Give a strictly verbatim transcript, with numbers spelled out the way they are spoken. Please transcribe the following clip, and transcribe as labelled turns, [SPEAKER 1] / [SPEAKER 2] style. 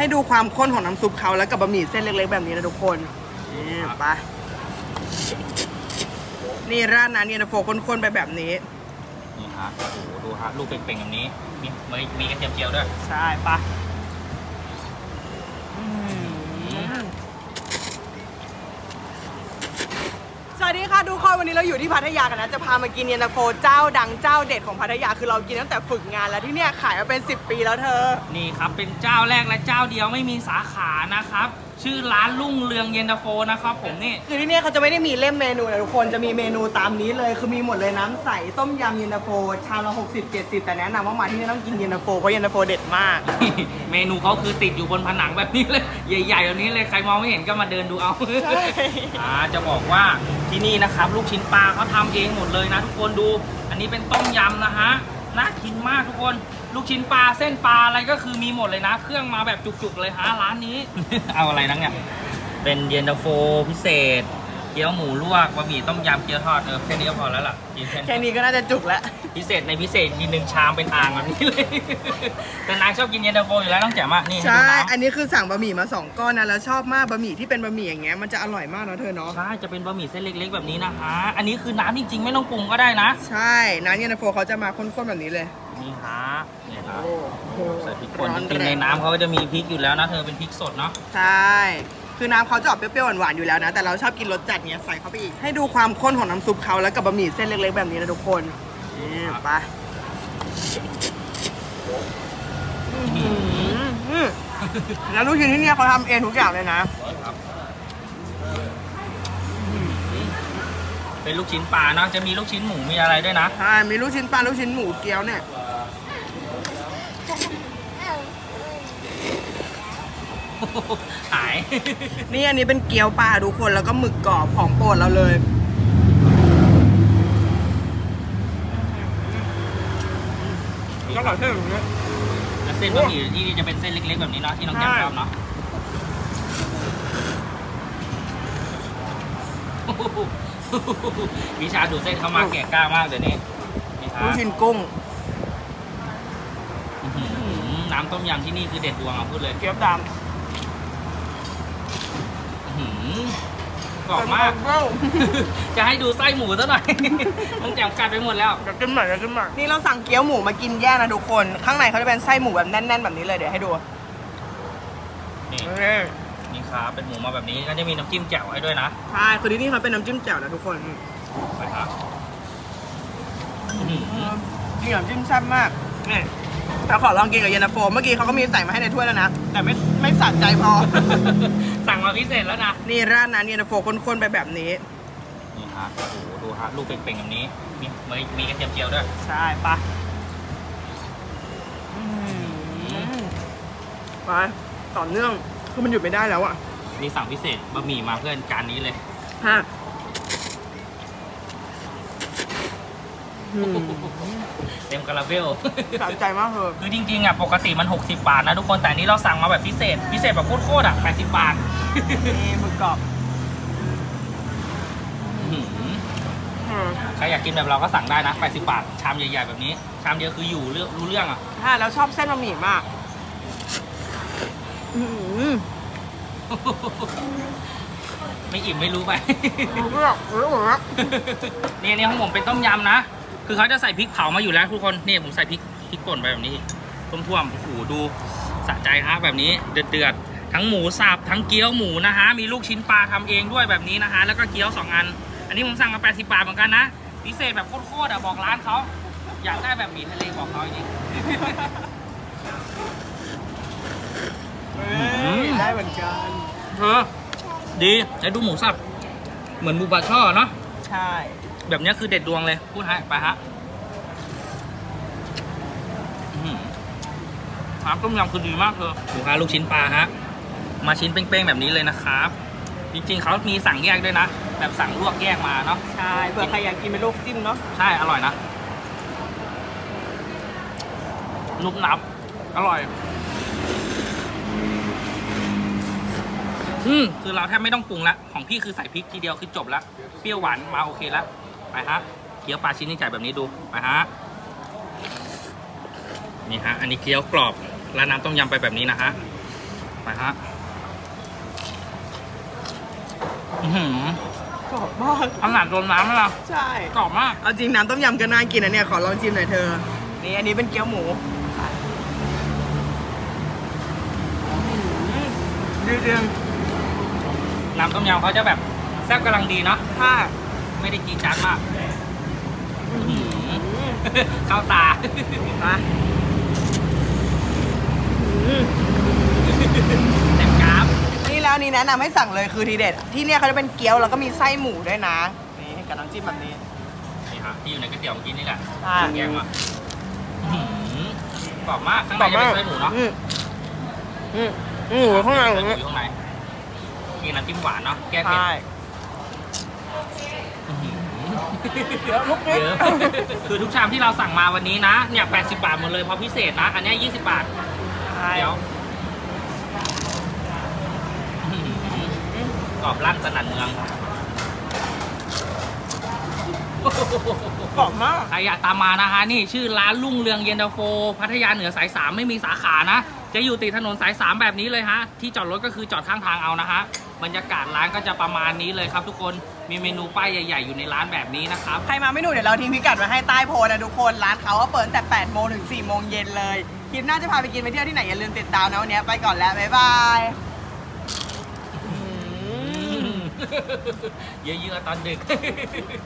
[SPEAKER 1] ดูความข้นของน้ำซุปเขาแล้วกับบะหมี่เส้นเล็กๆแบบนี้นะทุกคนนี่ไปนี่ราดน้ำเย็นตาโฟข้นๆไปแบบนี้
[SPEAKER 2] นี่ฮะโอ้โหดูฮะลูกเป่งๆแบบนี้มีมีมีกระเทียมเจียวด้วย
[SPEAKER 1] ใช่ปะสวัสดีค่ะทุกคนวันนี้เราอยู่ที่พัทยากันนะจะพามากินเย็นตาโฟเจ้าดังเจ้าเด็ดของพัทยาคือเรากินตั้งแต่ฝึกงานแล้วที่เนี่ยขายมาเป็นสิบปีแล้วเธอ
[SPEAKER 2] นี่ครับเป็นเจ้าแรกและเจ้าเดียวไม่มีสาขานะครับชื่อร้านรุ่งเรืองเย็นตาโฟนะครับผมนี่
[SPEAKER 1] คือที่นี่เขาจะไม่ได้มีเล่มเมนูนะทุกคนจะมีเมนูตามนี้เลยคือมีหมดเลยน้ำใสต้มยำเย็นตาโฟชามละหกสิบ เจ็ดสิบแต่แนะนำว่ามาที่นี่ต้องกินเย็นตาโฟเพราะเย็นตาโฟเด็ดมาก
[SPEAKER 2] เมนูเขาคือติดอยู่บนผนังแบบนี้เลยใหญ่ๆแบบนี้เลยใครมองไม่เห็นก็มาเดินดูเอาอ่าจะบอกว่าที่นี่นะครับลูกชิ้นปลาเขาทำเองหมดเลยนะทุกคนดูอันนี้เป็นต้มยำนะฮะน่ากินมากทุกคนลูกชิ้นปลาเส้นปลาอะไรก็คือมีหมดเลยนะเครื่องมาแบบจุกๆเลยฮะร้านนี้ เอาอะไรนังเนี่ยเป็นเย็นตาโฟพิเศษเกี๊ยวหมูลวกบะหมี่ต้มยำเกี๊ยวทอดเออแค่นี้ก็พอแล้วล่ะ
[SPEAKER 1] แค่นี้ก็น่าจะจุกแล้ว
[SPEAKER 2] พิเศษในพิเศษกินหนึ่งชามเป็นอ่างแบบนี้เลยแต่นางชอบกินเย็นตาโฟอยู่แล้วต้องแจ่มอ่ะนี่
[SPEAKER 1] ใช่อันนี้คือสั่งบะหมี่มาสองก้อนนะแล้วชอบมากบะหมี่ที่เป็นบะหมี่อย่างเงี้ยมันจะอร่อยมากนะเธอเนาะ
[SPEAKER 2] ใช่จะเป็นบะหมี่เส้นเล็กๆแบบนี้นะคะอันนี้คือน้ำจริงๆไม่ต้องปรุงก็ได้นะ
[SPEAKER 1] ใช่น้ำเย็นตาโฟเขาจะมาข้นๆแบบนี้เลย
[SPEAKER 2] นี่ฮะนี่ครับใส่พริกป่นจริงๆในน้ำเขาก็จะมีพริกอยู่แล้วนะเธอเป็นพริกสดเนาะ
[SPEAKER 1] ใช่คือน้ำเขาจะออกเปรี้ยวๆหวานๆอยู่แล้วนะแต่เราชอบกินรสจัดเนี้ยใส่เข้าไปอีกให้ดูความข้นของน้ำซุปเขาแล้วกับบะหมี่เส้นเล็กๆแบบนี้นะทุกคนนี่ไปแล้วลูกชิ้นที่นี่เขาทำเองทุกอย่างเลยนะ
[SPEAKER 2] เป็นลูกชิ้นปลาเนาะจะมีลูกชิ้นหมูมีอะไรด้วยนะ
[SPEAKER 1] ใช่มีลูกชิ้นปลาลูกชิ้นหมูเกี๊ยวเนี่ย
[SPEAKER 2] หาย
[SPEAKER 1] นี่อันนี้เป็นเกี๊ยวปลาทุกคนแล้วก็หมึกกรอบของโปรดเราเลยก็ขอเส้นแบบนี้
[SPEAKER 2] แล้วเส้นบะหมี่ที่จะเป็นเส้นเล็กๆแบบนี้เนาะที่น้องแก้มชอบเนาะวิชาดูเส้นเขามาแก่กล้ามากเดี๋ยวนี้
[SPEAKER 1] ลูกชิ้นกุ้ง
[SPEAKER 2] น้ำต้มยำที่นี่คือเด็ดดวงอ่ะพูดเลย
[SPEAKER 1] เกี๊ยวดำ
[SPEAKER 2] กรอบมากจะให้ดูไส้หมูซะหน่อยต้องแจมกัดไปหมดแล้ว
[SPEAKER 1] จะขึ้นมาจะขึ้นมานี่เราสั่งเกี๊ยวหมูมากินแยกนะทุกคนข้างในเขาจะเป็นไส้หมูแบบแน่นๆแบบนี้เลยเดี๋ยวให้ดู
[SPEAKER 2] นี่นี่ครับเป็นหมูมาแบบนี้ก็จะมีน้ำจิ้มแจ่วให้ด้วยนะ
[SPEAKER 1] ใช่คือที่นี่เขาเป็นน้ำจิ้มแจ่วนะทุกคน
[SPEAKER 2] ไปครับ
[SPEAKER 1] นี่น้ำจิ้มแซ่บมากนี่แต่ขอลองกินกับเย็นตาโฟเมื่อกี้เขาก็มีใส่มาให้ในถ้วยแล้วนะแต่ไม่ไม่สะใจพอ
[SPEAKER 2] สั่งมาพิเศษแล้วนะ
[SPEAKER 1] นี่ราดน้ำเย็นตาโฟข้นๆไปแบบนี้
[SPEAKER 2] นี่ฮะโอ้โหดูฮะลูกเป่งๆแบบนี้มีมีมีกระเทียมเจียวด้วย
[SPEAKER 1] ใช่ปะไปต่อเนื่องคือมันหยุดไม่ได้แล้วอ่ะ
[SPEAKER 2] นี่สั่งพิเศษบะหมี่มาเพื่อนจานนี้เลย
[SPEAKER 1] ฮะ
[SPEAKER 2] เต็มคาราเบล
[SPEAKER 1] สะใจมากเลย
[SPEAKER 2] คือจริงๆอ่ะปกติมันหกสิบบาทนะทุกคนแต่นี้เราสั่งมาแบบพิเศษพิเศษแบบโคตรๆอ่ะแปดสิบบาท
[SPEAKER 1] นี่หมึกกรอบ
[SPEAKER 2] ใครอยากกินแบบเราก็สั่งได้นะแปดสิบบาทชามใหญ่ๆแบบนี้ชามเดียวคืออยู่เรื่องรู้เรื่องอ่ะ
[SPEAKER 1] ถ้าแล้วชอบเส้นบะหมี่มาก
[SPEAKER 2] ไม่อิ่มไม่รู้ไป
[SPEAKER 1] รู้หรอกรู้หรอก
[SPEAKER 2] นี่นี่ของผมเป็นต้มยำนะคือเขาจะใส่พริกเผามาอยู่แล้วทุกคนนี่ผมใส่พริกพริกป่นไปแบบนี้ท่วมๆโอ้โหดูสะใจฮะแบบนี้เดือดๆทั้งหมูสับทั้งเกี๊ยวหมูนะฮะมีลูกชิ้นปลาทำเองด้วยแบบนี้นะฮะแล้วก็เกี๊ยวสองอันอันนี้ผมสั่งมาแปดสิบบาทเหมือนกันนะพิเศษแบบโคตรๆอ่ะบอกร้านเขาอยากได้แบบหมี่ทะเลบอกเขาจริง
[SPEAKER 1] ได้เหมือนกัน
[SPEAKER 2] เออดีแล้วดูหมูสับเหมือนหมูบาช่อเนาะ
[SPEAKER 1] ใช่
[SPEAKER 2] แบบนี้คือเด็ดดวงเลยพูดให้ไปฮะน้ำต้มยำคือดีมากเลยดูค่ะลูกชิ้นปลาฮะมาชิ้นเป้งๆแบบนี้เลยนะครับจริงๆเขามีสั่งแยกด้วยนะแบบสั่งลวกแยกมาเนาะ
[SPEAKER 1] ใช่เผื่อใครอยากกินเป็นลูกจิ้มเนาะ
[SPEAKER 2] ใช่อร่อยนะนุ่มนับอร่อยอืมคือเราแทบไม่ต้องปรุงละของพี่คือใส่พริกทีเดียวคือจบละเปรี้ยวหวานมาโอเคแล้วไปฮะเกี๊ยวปลาชิ้นนี้จ่ายแบบนี้ดูไปฮะนี่ฮะอันนี้เกี๊ยวกรอบแล้วน้ำต้มยำไปแบบนี้นะฮะไปไปฮะอื้อหือก
[SPEAKER 1] รอบมาก
[SPEAKER 2] ขนาดโดนน้ำแล้ว
[SPEAKER 1] ใช่
[SPEAKER 2] กรอบมาก
[SPEAKER 1] เอาจริงน้ำต้มยำก็น่ากินนะเนี่ยขอลองชิมหน่อยเธอนี่อันนี้เป็นเกี๊ยวหมูดีจริง
[SPEAKER 2] น้ำต้มยำเขาจะแบบแซ่บกำลังดีเนาะ
[SPEAKER 1] ใช่
[SPEAKER 2] ไม่ได้จีดจานมากอื้อหือเข้าตา
[SPEAKER 1] มา
[SPEAKER 2] เต็มกราฟ
[SPEAKER 1] นี่แล้วนี่แนะนำให้สั่งเลยคือทีเด็ดที่เนี่ยเขาจะเป็นเกี๊ยวแล้วก็มีไส้หมูด้วยนะนี่กับน้ำจิ้มแบบนี้
[SPEAKER 2] นี่ฮะที่อยู่ในก๋วยเตี๋ยวเมื่อกี้นี่แหละ
[SPEAKER 1] ใช่
[SPEAKER 2] แกงมาอื้อหือกรอบมากข้างในจะเป็นไส้หมูเนาะ
[SPEAKER 1] อืมอืมอืมหมูข้างใน
[SPEAKER 2] ไส้หมูอยู่ข้างในกินน้ำจิ้มหวานเนาะแก้เผ็ด
[SPEAKER 1] ใช่
[SPEAKER 2] อื้อหือ
[SPEAKER 1] เยอะลูกนิด
[SPEAKER 2] เยอะ คือทุกชามที่เราสั่งมาวันนี้นะเนี่ยแปดสิบบาทหมดเลยเพราะพิเศษนะ อันเนี้ยยี่สิบบาท
[SPEAKER 1] ใช่
[SPEAKER 2] เดี๋ยวอื้อหือกรอบลั่นสนั่นเมือง
[SPEAKER 1] กรอบมาก
[SPEAKER 2] ใครอยากตามมานะคะนี่ชื่อร้านรุ่งเรืองเย็นตาโฟพัทยาเหนือสายสามไม่มีสาขานะ จะอยู่ติดถนนสายสามแบบนี้เลยฮะที่จอดรถก็คือจอดข้างทางเอานะฮะบรรยากาศร้านก็จะประมาณนี้เลยครับทุกคนมีเมนูป้ายใหญ่ๆอยู่ในร้านแบบนี้นะครับ
[SPEAKER 1] ใครมาไม่หนูเดี๋ยวเราทิ้งพิกัดไว้ให้ใต้โพสต์นะทุกคนร้านเขาก็เปิดตั้งแต่แปดโมงถึงสี่โมงเย็นเลยคลิปหน้าจะพาไปกินไปเที่ยวที่ไหนอย่าลืมติดตามนะวันนี้ไปก่อนแล้วบ๊ายบาย
[SPEAKER 2] เยอะๆตอนดึก